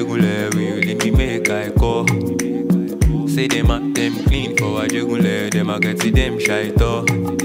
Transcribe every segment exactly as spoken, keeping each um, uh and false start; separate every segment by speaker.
Speaker 1: jugule, will leave me make I call. Say them at them clean for a jugule, them a get see them shy to.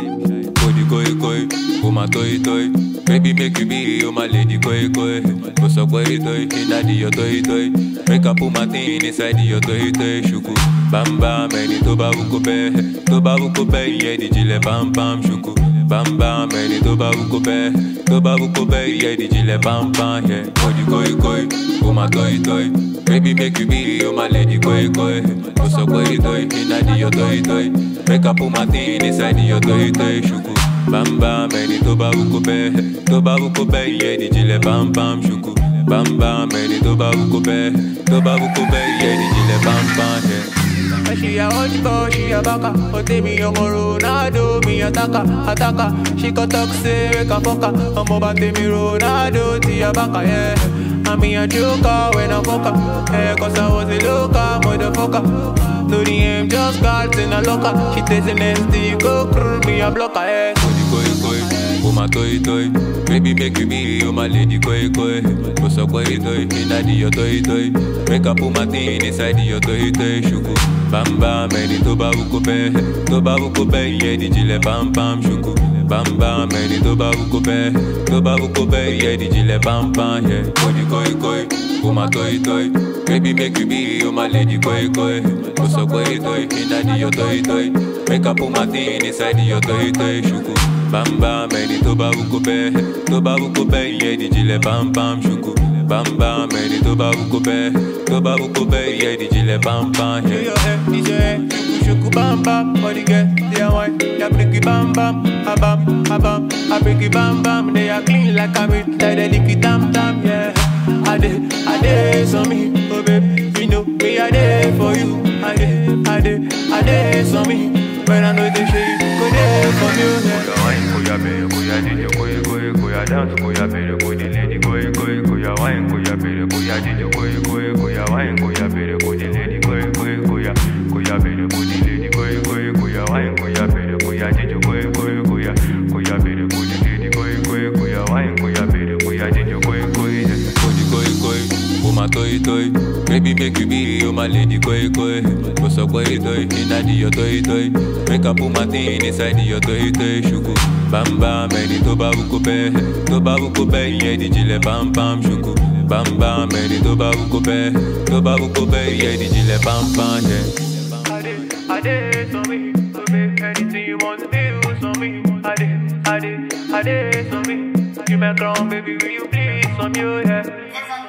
Speaker 1: Kodi koi koi, oh my toy toy. Baby make you be oh my lady koi koi. Go so koi toy, inna di your toy toy. Make up put my thing inside your toy toy. Shuku, bam bam, any toba wuko be, toba wuko be, yeah di jile bam bam shuku. Bam bam, any toba wuko be, toba wuko be, yeah di jile bam bam yeah. Kodi koi koi, oh my toy toy. Baby make you be oh my lady koi koi. Go so koi toy, inna di your toy toy. Make up put my thing inside your toy toy. Shuku, bam bam, any toba wuko be, toba wuko be, yeah di jile bam bam shuku. Bam bam, any toba wuko be, toba wuko be, yeah di jile bam bam yeah. She a hot girl, she a baka. But me young Ronaldo, me attacker, attacker. She got toxic, we can fuck her. I'm about me Ronaldo, tia baka, yeah. I'm me a joker when I fuck her, yeah. Cause I was a local motherfucker. No D M, just cards in a locker. She tasting nasty, go crew, me a blocker, yeah. Koi koi koi, oh my toy toy. Baby make you be oh my lady koi koi. Go so koi toy, inna di your toy toy. Make up put my thing inside your toy toy. Shuku, bam bam, any toba wuko be, toba wuko be, yeah di jile bam bam shuku. Bam bam, any toba wuko be, toba wuko be, yeah di jile bam bam yeah. Kodi koi koi, oh my toy toy. Baby make you be oh my lady koi koi. Go so koi toy, inna di your toy toy. Make up put my thing inside your toy toy. Shuku, bam bam, any toba wuko be, toba wuko be, yeah di jile bam bam shuku. Bam bam, any toba wuko be, toba wuko be, yeah di jile bam bam yeah. Your head, it's your head, shuku shuku bam bam. Body get, they are white, they break it bam bam, a bam, a bam, I break it bam bam. They are clean like a meat, like they lick it tam tam yeah. I did, I did so me, oh baby, you know me I did for you. I did, I did, I did so me. When I know they show you, go there for you yeah.
Speaker 2: Koya wine, koya bere, koya DJ, koya koya koya dance, koya bere, koya lady, koya koya koya wine, koya bere, koya DJ, koya koya koya wine, koya bere, koya lady, koya koya koya, koya bere, koya lady, koya koya koya wine, koya bere, koya DJ, koya koya koya, koya bere, koya lady, koya koya koya wine, koya bere, koya DJ, koya koya.
Speaker 1: Kodi koi koi, oh my toy toy. Baby make you be oh my lady koi koi. Go so koi toy, inna di your toy toy. Make up put my thing inside your toy toy. Shuku, bam bam, any toba wuko be, toba wuko be, yeah di jile bam bam shuku. Bam bam, any toba wuko be, toba wuko be, yeah di jile bam bam yeah.
Speaker 2: I did, I did so me, so me, anything you want to do so me. I did, I did, I did so me. You my crown, baby, will you please some you yeah.